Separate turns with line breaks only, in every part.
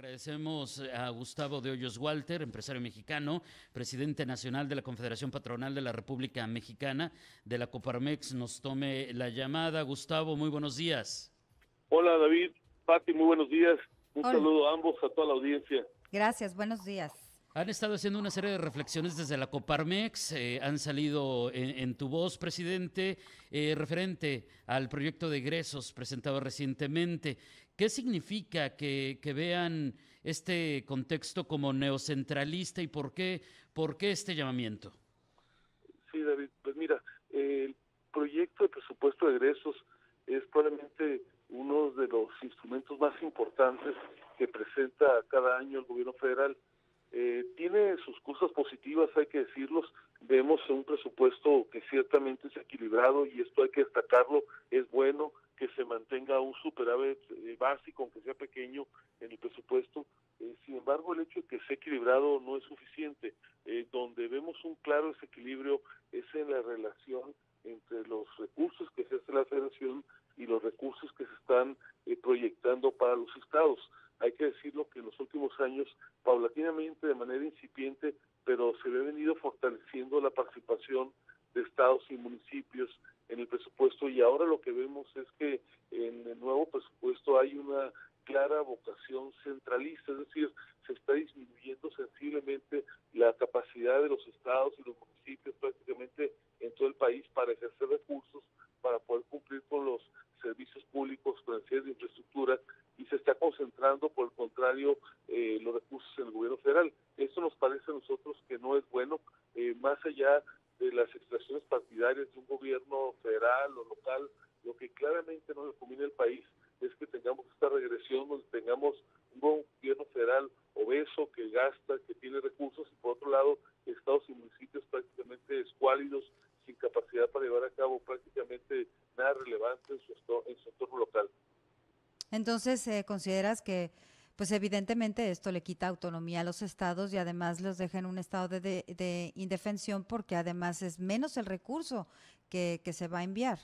Agradecemos a Gustavo de Hoyos Walter, empresario mexicano, presidente nacional de la Confederación Patronal de la República Mexicana, de la Coparmex, nos tome la llamada. Gustavo, muy buenos días.
Hola David, Pati, muy buenos días. Un
Hola,
saludo a ambos, a toda la audiencia.
gracias, buenos días.
Han estado haciendo una serie de reflexiones desde la Coparmex, han salido en tu voz, presidente, referente al proyecto de egresos presentado recientemente. ¿Qué significa que vean este contexto como neocentralista y por qué este llamamiento?
Sí, David, pues mira, el proyecto de presupuesto de egresos es probablemente uno de los instrumentos más importantes que presenta cada año el gobierno federal. Tiene sus cosas positivas, hay que decirlos. Vemos un presupuesto que ciertamente es equilibrado y esto hay que destacarlo. Es bueno que se mantenga un superávit básico, aunque sea pequeño, en el presupuesto. Sin embargo, el hecho de que sea equilibrado no es suficiente. Donde vemos un claro desequilibrio es en la relación entre los recursos que se hace la federación y los recursos que se están proyectando para los estados. Hay que decirlo que en los últimos años, paulatinamente, de manera incipiente, pero se ha venido fortaleciendo la participación de estados y municipios en el presupuesto, y ahora lo que vemos es que en el nuevo presupuesto hay una clara vocación centralista, es decir, se está disminuyendo sensiblemente la capacidad de los estados y los municipios prácticamente en todo el país para ejercer recursos, para poder cumplir con los servicios públicos, financieros de infraestructura, y se está concentrando, por el contrario, los recursos en el gobierno federal. Esto nos parece a nosotros que no es bueno, más allá de las extracciones partidarias de un gobierno federal o local. Lo que claramente no le conviene al país es que tengamos esta regresión, donde tengamos un gobierno federal obeso, que gasta, que tiene recursos, y por otro lado, estados y municipios prácticamente escuálidos, sin capacidad para llevar a cabo prácticamente nada relevante en su entorno local.
Entonces, ¿consideras que, pues evidentemente esto le quita autonomía a los estados y además los deja en un estado de indefensión porque además es menos el recurso que se va a enviar?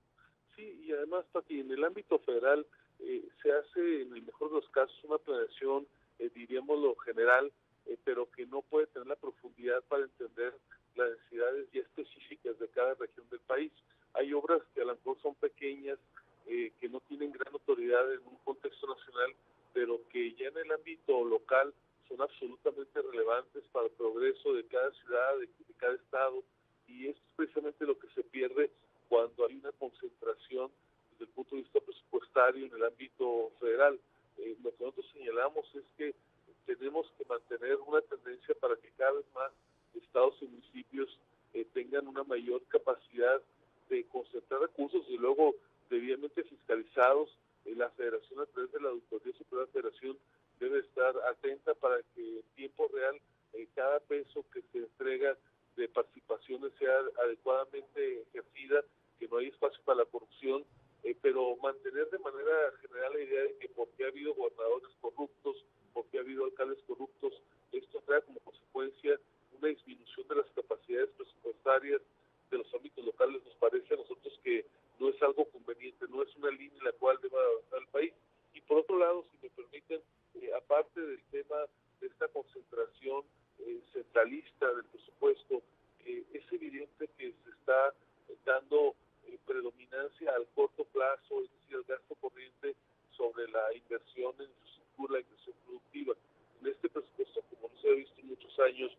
Sí, y además, Pati, en el ámbito federal se hace, en el mejor de los casos, una planeación, diríamoslo, general, pero que no puede tener la profundidad para entender las necesidades ya específicas de cada región del país. Hay obras que a lo mejor son pequeñas, que no tienen gran autoridad en un contexto nacional, pero que ya en el ámbito local son absolutamente relevantes para el progreso de cada ciudad, de cada estado, y esto es precisamente lo que se pierde cuando hay una concentración desde el punto de vista presupuestario en el ámbito federal. Lo que nosotros señalamos es que tenemos que mantener una tendencia para que cada vez más estados y municipios tengan una mayor capacidad de concentrar recursos y luego debidamente fiscalizados. La federación, a través de la Auditoría Superior de la Federación, debe estar atenta para que en tiempo real cada peso que se entrega de participaciones sea adecuadamente ejercida, que no hay espacio para la corrupción, pero mantener de manera general la idea de que porque ha habido gobernadores corruptos, porque ha habido alcaldes corruptos, esto trae como consecuencia una disminución de las capacidades presupuestarias de los ámbitos locales. Nos parece a nosotros que no es algo conveniente, no es una línea en la cual deba avanzar el país. Y por otro lado, si me permiten, aparte del tema de esta concentración centralista del presupuesto, es evidente que se está dando predominancia al corto plazo, es decir, al gasto corriente, sobre la inversión en infraestructura, la inversión productiva. En este presupuesto, como no se ha visto en muchos años,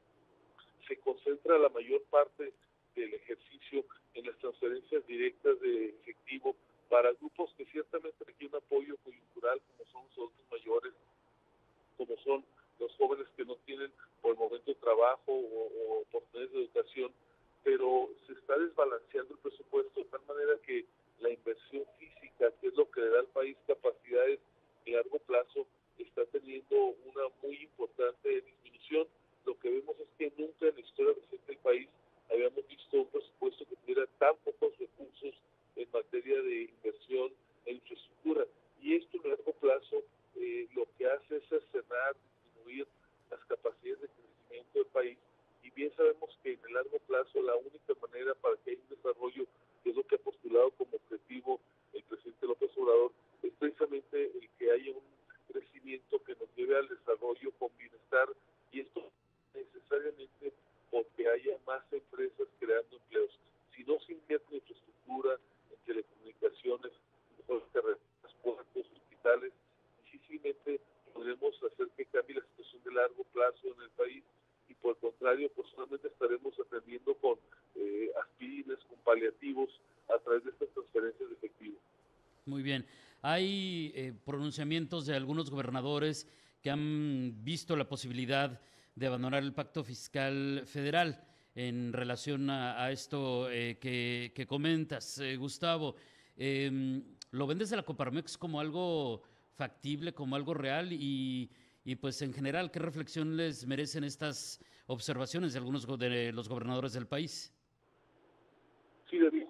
se concentra la mayor parte del ejercicio en las transferencias directas de efectivo para grupos que ciertamente requieren apoyo coyuntural, como son los adultos mayores, como son los jóvenes que no tienen por el momento trabajo o oportunidades de educación, pero se está desbalanceando el presupuesto de tal manera que la inversión física, que es lo que le da al país capacidades a largo plazo, está teniendo una muy importante disminución. Lo que vemos es que nunca en la historia reciente del país habíamos visto un presupuesto que tuviera tan pocos recursos en materia de inversión en infraestructura. Y esto a largo plazo lo que hace es cercenar, disminuir las capacidades de crecimiento del país. Y bien sabemos que en el largo plazo la única manera para que haya un desarrollo, que es lo que ha postulado como objetivo el presidente López Obrador, es precisamente el que haya un crecimiento que nos lleve contribuir al desarrollo con bienestar, y esto necesariamente porque haya más empresas creando empleos. Si no se invierte en infraestructura, en telecomunicaciones, mejores carreteras, puertos, hospitales, difícilmente podremos hacer que cambie la situación de largo plazo en el país, y por el contrario, pues solamente estaremos atendiendo con aspirinas, con paliativos, a través de estas transferencias de efectivo.
Muy bien. Hay pronunciamientos de algunos gobernadores que han visto la posibilidad de abandonar el pacto fiscal federal en relación a esto que comentas, Gustavo. ¿Lo ven desde la Coparmex como algo factible, como algo real? Y pues en general, ¿qué reflexión les merecen estas observaciones de algunos de los gobernadores del país?
Sí, David,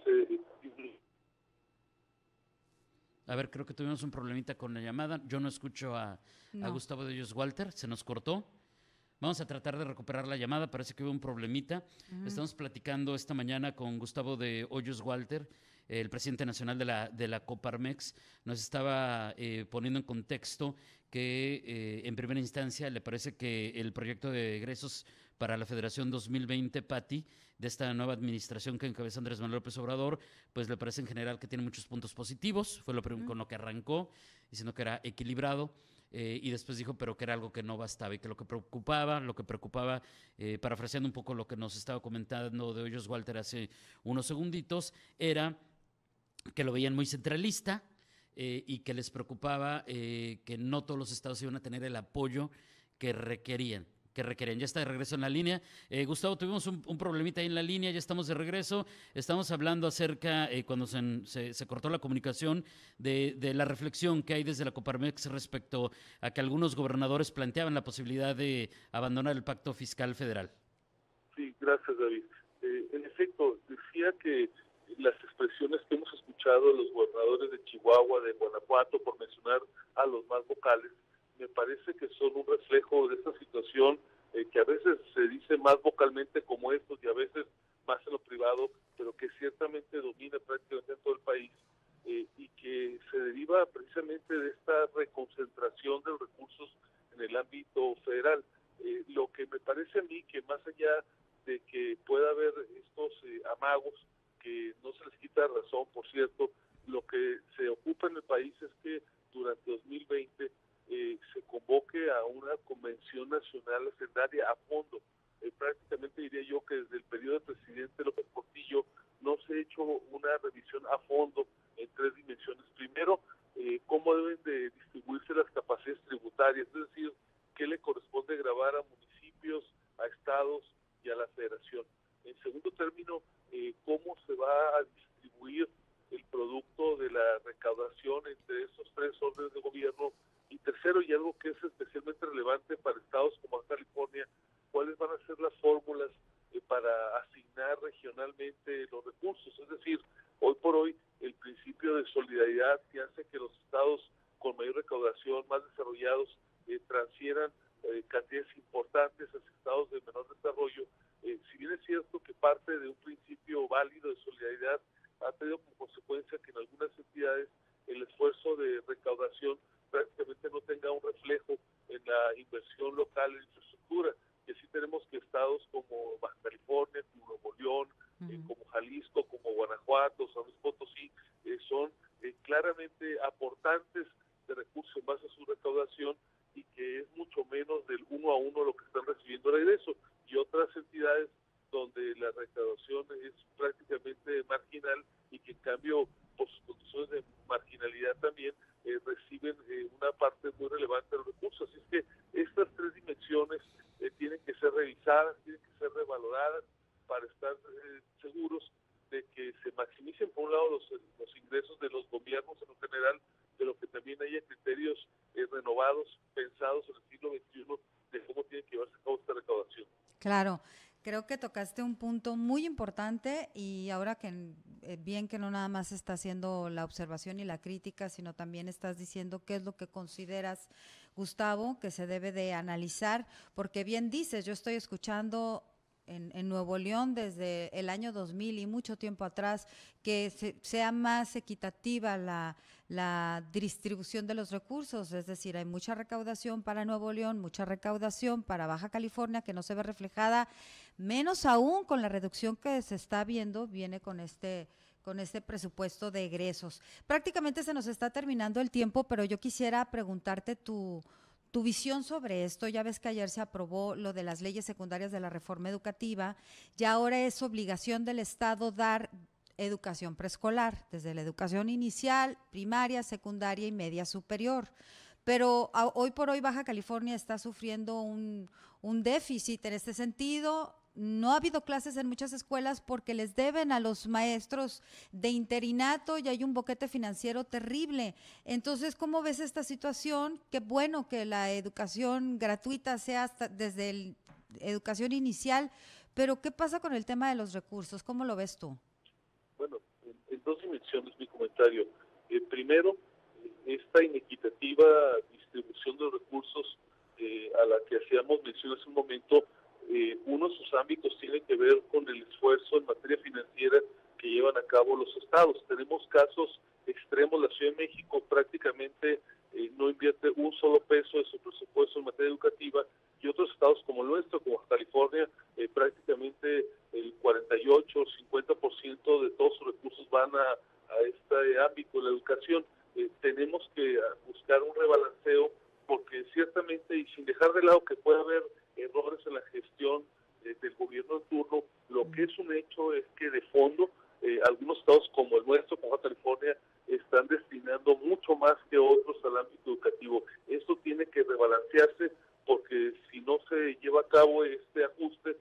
A ver, creo que tuvimos un problemita con la llamada. Yo no escucho a
No.
Gustavo de Hoyos Walter, se nos cortó. Vamos a tratar de recuperar la llamada, parece que hubo un problemita. Estamos platicando esta mañana con Gustavo de Hoyos Walter, el presidente nacional de la Coparmex. Nos estaba poniendo en contexto que en primera instancia le parece que el proyecto de egresos para la Federación 2020, PATI, de esta nueva administración que encabeza Andrés Manuel López Obrador, pues le parece en general que tiene muchos puntos positivos. Fue con lo que arrancó, diciendo que era equilibrado. Y después dijo, pero que era algo que no bastaba y que lo que preocupaba, parafraseando un poco lo que nos estaba comentando de Hoyos Walter hace unos segunditos, era que lo veían muy centralista y que les preocupaba que no todos los estados iban a tener el apoyo que requerían. Ya está de regreso en la línea. Gustavo, tuvimos un problemita ahí en la línea, ya estamos de regreso. Estamos hablando acerca, cuando se cortó la comunicación, de la reflexión que hay desde la Coparmex respecto a que algunos gobernadores planteaban la posibilidad de abandonar el pacto fiscal federal.
Sí, gracias, David. En efecto, decía que las expresiones que hemos escuchado de los gobernadores de Chihuahua, de Guanajuato, por mencionar a los más vocales, me parece que son un reflejo de esta situación que a veces se dice más vocalmente como estos y a veces más en lo privado, pero que ciertamente domina prácticamente en todo el país y que se deriva precisamente de esta reconcentración de los recursos en el ámbito federal. Lo que me parece a mí que más allá de que pueda haber estos amagos, que no se les quita razón, por cierto, lo que se ocupa en el país es que durante 2020 se convoque a una convención nacional hacendaria a fondo. Prácticamente diría yo que desde el periodo del presidente López Portillo no se ha hecho una revisión a fondo en tres dimensiones. Primero, cómo deben de distribuirse las capacidades tributarias, es decir, qué le corresponde gravar a municipios, a estados y a la federación. En segundo término, cómo se va a distribuir el producto de la recaudación entre esos tres órdenes de gobierno. Y tercero, y algo que es especialmente relevante para estados como Baja California, cuáles van a ser las fórmulas para asignar regionalmente los recursos. Es decir, hoy por hoy el principio de solidaridad que hace que los estados con mayor recaudación, más desarrollados, transfieran cantidades importantes hacia estados de menor desarrollo, si bien es cierto que parte de un principio válido de solidaridad, ha tenido como consecuencia que en algunas entidades el esfuerzo de recaudación prácticamente no tenga un reflejo en la inversión local en infraestructura. Y así tenemos que estados como Baja California, como Nuevo León, como Jalisco, como Guanajuato, San Luis Potosí, son claramente aportantes de recursos en base a su recaudación y que es mucho menos del 1 a 1 lo que están recibiendo de regreso. Y otras entidades donde la recaudación es prácticamente marginal y que en cambio por sus condiciones de marginalidad también reciben una parte muy relevante de los recursos. Así es que estas tres dimensiones tienen que ser revisadas, tienen que ser revaloradas para estar seguros de que se maximicen por un lado los ingresos de los gobiernos en lo general, pero que también haya criterios renovados, pensados en el siglo XXI de cómo tiene que llevarse a cabo esta recaudación.
Claro, creo que tocaste un punto muy importante y ahora que bien que no nada más está haciendo la observación y la crítica, sino también estás diciendo qué es lo que consideras, Gustavo, que se debe de analizar, porque bien dices, yo estoy escuchando en Nuevo León desde el año 2000 y mucho tiempo atrás, que sea más equitativa la distribución de los recursos, es decir, hay mucha recaudación para Nuevo León, mucha recaudación para Baja California que no se ve reflejada, menos aún con la reducción que se está viendo, viene con este presupuesto de egresos. Prácticamente se nos está terminando el tiempo, pero yo quisiera preguntarte tu visión sobre esto. Ya ves que ayer se aprobó lo de las leyes secundarias de la reforma educativa y ahora es obligación del Estado dar educación preescolar, desde la educación inicial, primaria, secundaria y media superior. Pero hoy por hoy Baja California está sufriendo un déficit en este sentido. No ha habido clases en muchas escuelas porque les deben a los maestros de interinato y hay un boquete financiero terrible. Entonces, ¿cómo ves esta situación? Qué bueno que la educación gratuita sea hasta desde la educación inicial, pero ¿qué pasa con el tema de los recursos? ¿Cómo lo ves tú?
Bueno, en dos dimensiones mi comentario. Primero, esta inequitativa distribución de recursos a la que hacíamos mención hace un momento, uno de sus ámbitos tiene que ver con el esfuerzo en materia financiera que llevan a cabo los estados. Tenemos casos extremos. La Ciudad de México prácticamente no invierte un solo peso de su presupuesto en materia educativa, y otros estados como el nuestro, como California, prácticamente el 48 o 50% de todos sus recursos van a este ámbito de la educación. Tenemos que buscar un rebalanceo, porque ciertamente, y sin dejar de lado que puede haber errores en la gestión del gobierno en turno, lo que es un hecho es que de fondo algunos estados como el nuestro, como California, están destinando mucho más que otros al ámbito educativo. Esto tiene que rebalancearse, porque si no se lleva a cabo este ajuste,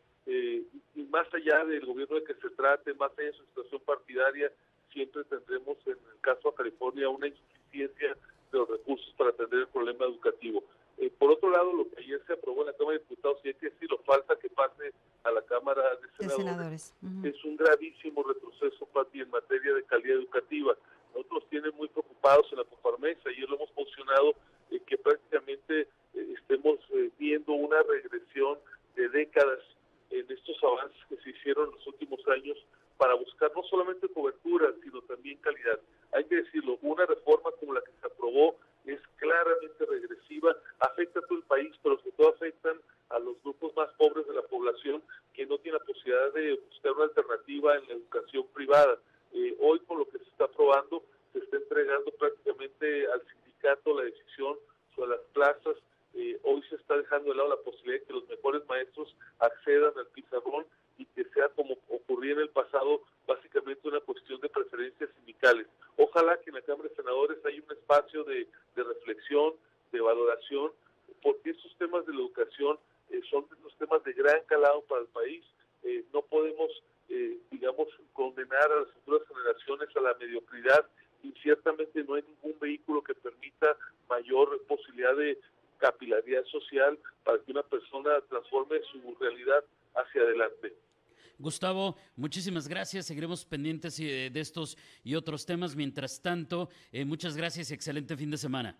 y más allá del gobierno de que se trate, más allá de su situación partidaria, siempre tendremos en el caso de California una insuficiencia de los recursos para atender el problema educativo. Por otro lado, lo que ayer se aprobó en la Cámara de Diputados, y hay que decirlo, falta que pase a la Cámara de Senadores. Es un gravísimo retroceso, Pati, en materia de calidad educativa. Nosotros tienen muy preocupados en la Coparmex, ayer lo hemos mencionado, que prácticamente estemos viendo una regresión de décadas en estos avances que se hicieron en los últimos años para buscar no solamente cobertura, sino también calidad. Hay que decirlo, una reforma como la que se aprobó es claramente regresiva, afecta a todo el país, pero sobre todo afectan a los grupos más pobres de la población que no tienen la posibilidad de buscar una alternativa en la educación privada. Hoy, con lo que se está aprobando, se está entregando prácticamente al sindicato la decisión sobre las plazas. Hoy se está dejando de lado la posibilidad de que los mejores maestros accedan al pizarrón y que sea como ocurría en el pasado, básicamente una cuestión de preferencias sindicales. Ojalá que en la Cámara de Senadores haya un espacio de reflexión, de valoración, porque estos temas de la educación son unos temas de gran calado para el país. No podemos, digamos, condenar a las futuras generaciones a la mediocridad, y ciertamente no hay ningún vehículo que permita mayor posibilidad de capilaridad social para que una persona transforme su realidad hacia adelante.
Gustavo, muchísimas gracias. Seguiremos pendientes de estos y otros temas. Mientras tanto, muchas gracias y excelente fin de semana.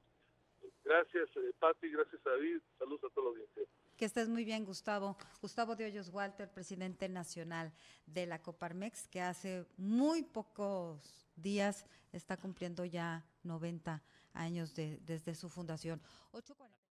Gracias, Pati, gracias a David. Saludos a toda la audiencia.
Que estés muy bien, Gustavo. Gustavo de Hoyos Walter, presidente nacional de la Coparmex, que hace muy pocos días está cumpliendo ya 90 años desde su fundación. 8:40